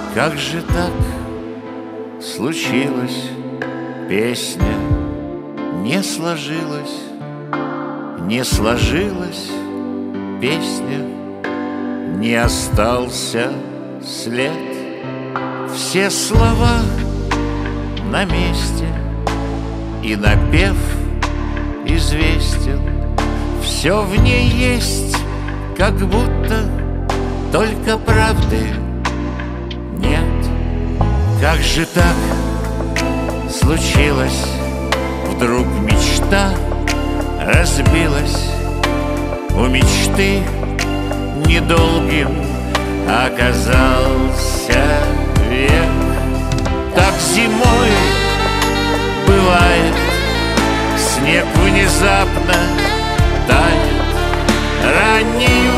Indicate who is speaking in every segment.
Speaker 1: Как же так случилось, песня не сложилась, не сложилась песня, не остался след. Все слова на месте, и напев известен. Все в ней есть, как будто только правды нет. Как же так случилось, вдруг мечта разбилась? У мечты недолгим оказался век. Так зимой бывает, снег внезапно тает. Раннею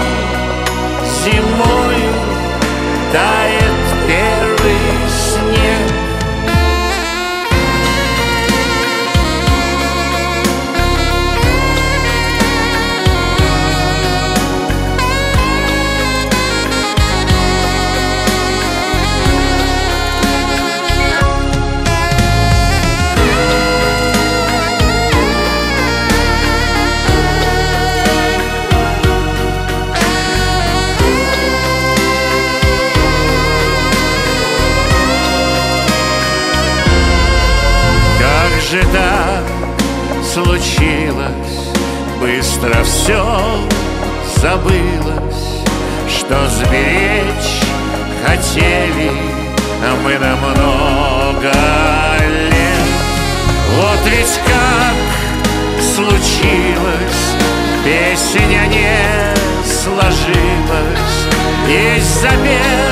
Speaker 1: зимою тает первый снег. Как же так случилось, быстро все забылось, что сберечь хотели мы на много лет. Вот ведь как случилось, песня не сложилась, есть забег